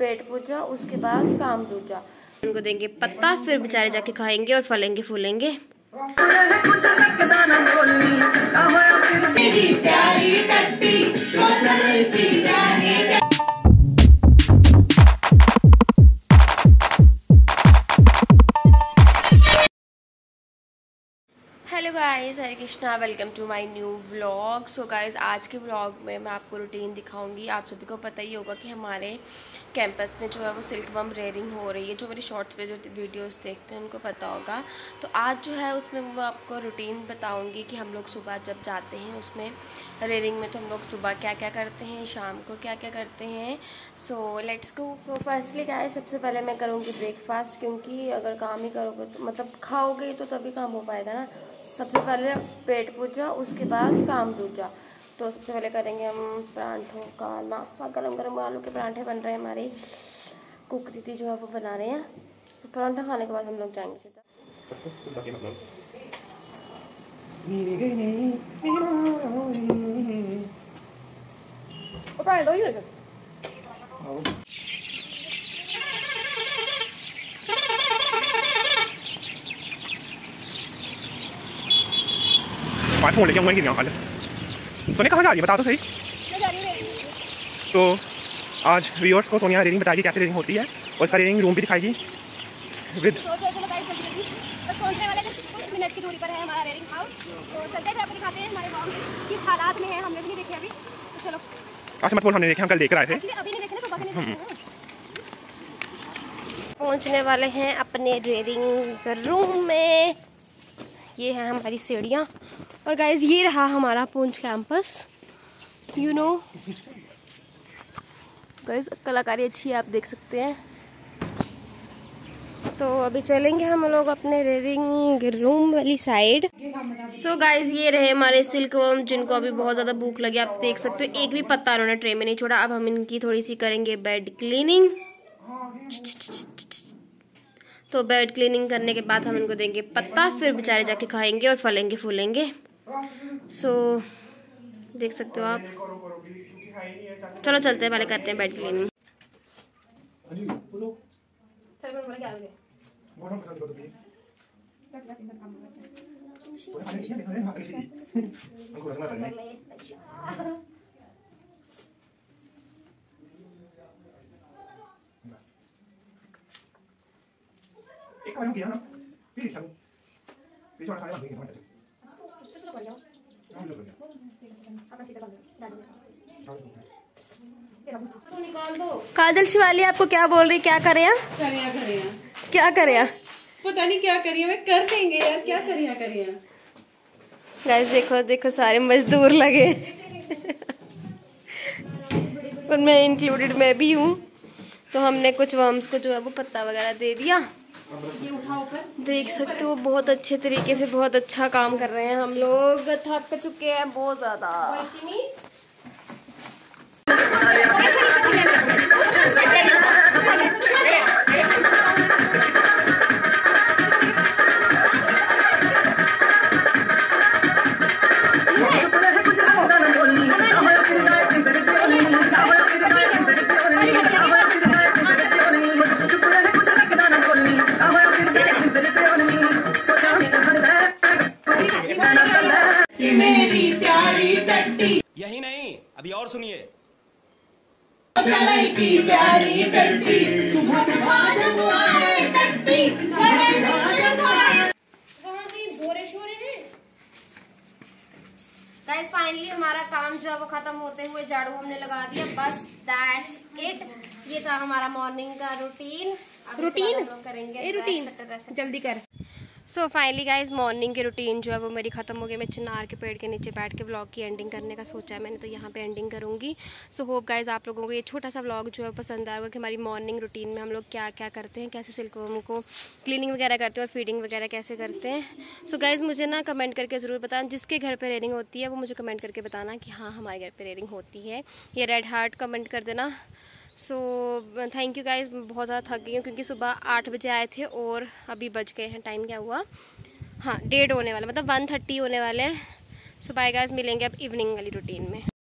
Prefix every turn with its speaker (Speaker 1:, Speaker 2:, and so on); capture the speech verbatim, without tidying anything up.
Speaker 1: पेट पूजा, उसके बाद काम दूजा। उनको देंगे पत्ता, फिर बेचारे जाके खाएंगे और फलेंगे फूलेंगे। Hello guys, Hare Krishna, welcome to my new vlog. So guys, आज के व्लॉग में मैं आपको रूटीन दिखाऊंगी। आप सभी को पता ही होगा कि हमारे कैंपस में जो है वो सिल्क वर्म रेयरिंग हो रही है। जो मेरी शॉर्ट्स पे जो वीडियोस देखते हैं उनको पता होगा। तो आज जो है उसमें मैं आपको रूटीन बताऊंगी कि हम लोग सुबह जब जाते हैं उसमें रेयरिंग में, तो हम लोग सुबह क्या क्या करते हैं, शाम को क्या क्या करते हैं। So let's go. So firstly guys, सबसे पहले मैं करूँगी ब्रेकफास्ट, क्योंकि अगर काम ही करोगे तो मतलब खाओगे तो तभी काम हो पाएगा ना। सबसे पहले पेट पूजा, उसके बाद काम दूजा। तो सबसे पहले करेंगे हम परांठों का नाश्ता। गरम गरम आलू के परांठे बन रहे हैं, हमारी कुक दीदी जो है वो बना रहे हैं। तो परांठा खाने के बाद हम लोग जाएंगे सीधा।
Speaker 2: फोन लेके आऊँगा आज। सोनिया कहाँ जा रही है, बता तो सही।
Speaker 3: मैं जा रही हूँ।
Speaker 2: तो आज व्यूअर्स को सोनिया रेयरिंग बताएगी कैसे रेयरिंग होती है, और इसका रेयरिंग रूम भी दिखाएगी विद।
Speaker 3: तो पहुंचने वाले कुछ मिनट की दूरी पर है हमारा रेयरिंग हाउस। तो चलते हैं, आपको दिखाते हैं हमारे गाँव में किस हालात में है। हमने भी नहीं देखे अभी, तो चलो।
Speaker 2: ऐसे मत बोल, हमने देखे, हम कल देख कर आए थे।
Speaker 3: अभी नहीं देखे ना, सुबह के नहीं देखे।
Speaker 1: पहुंचने वाले हैं अपने रेयरिंग रूम में। ये है हमारी सीढ़ियाँ। और गाइज, ये रहा हमारा पूंछ कैंपस। यू नो गाइज, कलाकारी अच्छी है, आप देख सकते हैं। तो अभी चलेंगे हम लोग अपने रेयरिंग रूम वाली साइड। सो गाइज, ये रहे हमारे सिल्क वर्म, जिनको अभी बहुत ज़्यादा भूख लगी, आप देख सकते हो। एक भी पत्ता उन्होंने ट्रे में नहीं छोड़ा। अब हम इनकी थोड़ी सी करेंगे बेड क्लीनिंग। तो बेड क्लीनिंग करने के बाद हम इनको देंगे पत्ता, फिर बेचारे जाके खाएंगे और फलेंगे फूलेंगे। सो so, देख सकते हो आप। चलो चलते हैं, पहले करते हैं बेड क्लीनिंग।
Speaker 2: एक बार किया ना, फिर चलो फिर छोटा सारा देंगे हमारे।
Speaker 1: काजल शिवाली आपको क्या बोल रही, क्या करें
Speaker 4: करिया करिया
Speaker 1: क्या करें?
Speaker 4: पता नहीं क्या करिए, मैं कर देंगे यार, क्या करिया करिया।
Speaker 1: गाइस देखो देखो, सारे मजदूर लगे। उनमें इंक्लूडेड मैं भी हूँ। तो हमने कुछ वर्म्स को जो है वो पत्ता वगैरह दे दिया।
Speaker 4: ये उठा ऊपर,
Speaker 1: देख सकते हो बहुत अच्छे तरीके से, बहुत अच्छा काम कर रहे हैं हम लोग। थक चुके हैं बहुत ज्यादा।
Speaker 5: यही नहीं, अभी और सुनिए।
Speaker 1: गाइस फाइनली हमारा काम जो है वो खत्म होते हुए झाड़ू हमने लगा दिया। बस दैट्स इट। ये था हमारा मॉर्निंग का रूटीन।
Speaker 3: रूटीन
Speaker 1: करेंगे
Speaker 3: रूटीन जल्दी कर।
Speaker 1: सो फाइनली गाइज, मॉर्निंग की रूटीन जो है वो मेरी ख़त्म हो गई। मैं चिनार के पेड़ के नीचे बैठ के व्लॉग की एंडिंग करने का सोचा है मैंने, तो यहाँ पे एंडिंग करूँगी। सो होप गाइज आप लोगों को ये छोटा सा व्लॉग जो है पसंद आएगा कि हमारी मॉर्निंग रूटीन में हम लोग क्या क्या करते हैं, कैसे सिल्कवर्म को क्लीनिंग वगैरह करते हैं और फीडिंग वगैरह कैसे करते हैं। सो गाइज मुझे ना कमेंट करके ज़रूर बताना, जिसके घर पर रेयरिंग होती है वो मुझे कमेंट करके बताना कि हाँ हमारे घर पर रेयरिंग होती है। ये रेड हार्ट कमेंट कर देना। So thank you guys. बहुत ज़्यादा थक गई हूँ क्योंकि सुबह आठ बजे आए थे और अभी बज गए हैं, टाइम क्या हुआ, हाँ डेढ़ होने वाला, मतलब वन थर्टी होने वाले हैं। सो बाय गाइज, मिलेंगे अब इवनिंग वाली रूटीन में।